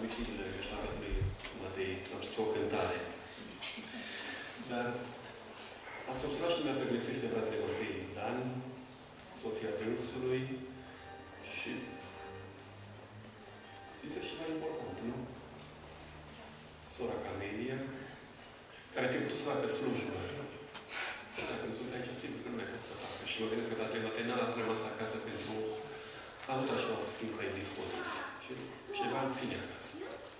misiunile Eștafetului Matei, am spus o cântare. Dar ați observat și dumneavoastră că lipsește fratele Matei Dan, soția dânsului și este ceva important, nu? Sora Camelia, care ar fi putut să facă slujbă. Și dacă nu sunt aici, sigur că nu mai pot să facă. Și mă gândesc că fratele Matei n-a rămas acasă pentru a avut așa o simplă indispoziție. Și ceva îl ține acasă.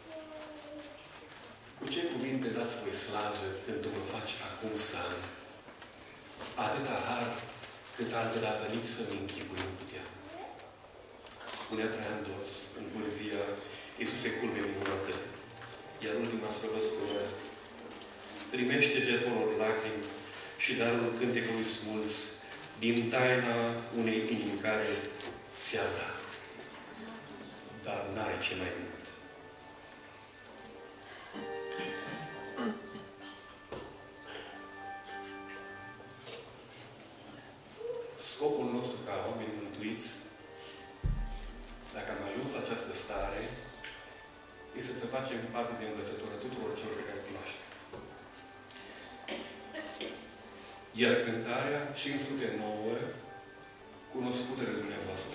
Cu ce cuvinte dați voi slavă când tu mă faci acum să am atâta har cât altădată nici să-mi închipui nu putea. Spunea Traian Dos în poezia Iisuse culme minunată. Iar ultima strofă spunea: primește jertful lacrimi și darul cântecului smuls din taina unei inimi care ți-a dat. Dar n-are ce mai mult. Scopul nostru ca oameni mântuiți, dacă am ajuns la această stare, este să facem parte de învățătură tuturor celor pe care îi cunoaștem. Iar cântarea 509, cunoscută de dumneavoastră.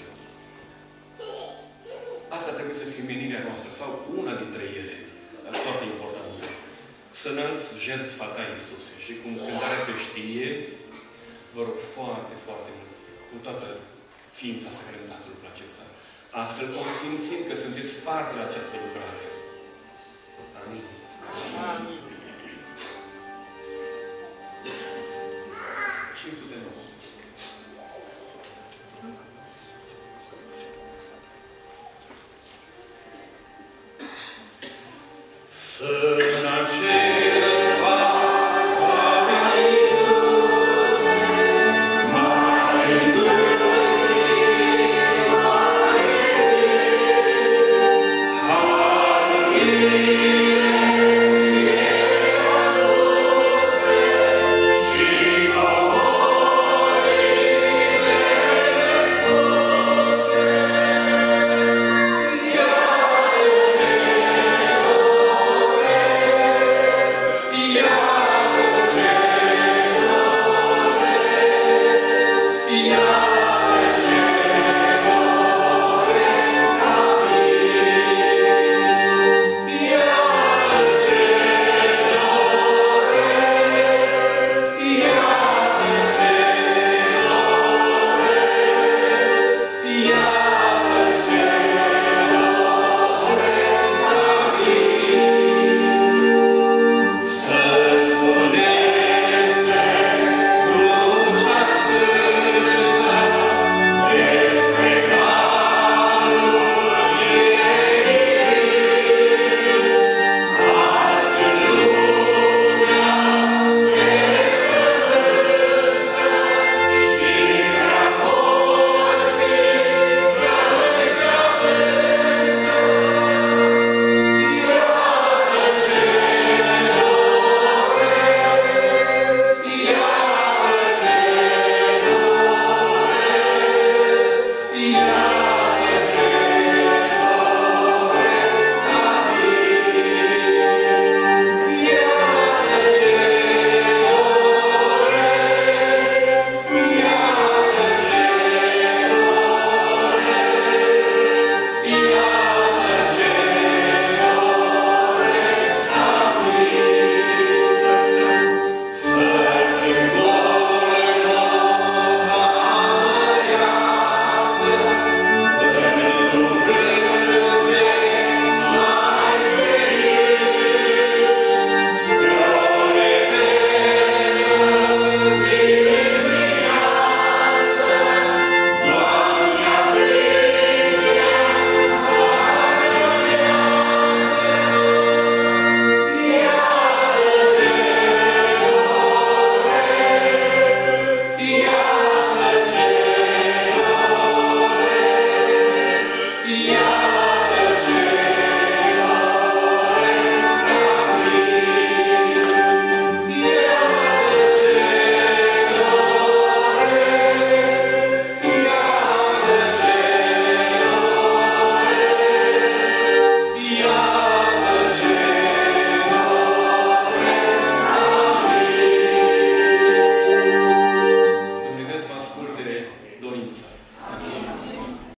Asta trebuie să fie menirea noastră, sau una dintre ele, dar foarte importantă. Să înalți jertfa ta, Iisuse. Și cum cântarea se știe, vă rog foarte, foarte mult, cu toată ființa să creditați lucrul acesta. Astfel consimțind că sunteți parte la această lucrare. Amin. Amin. 509. Să jertfa ta, Iisuse, mai dulce, mai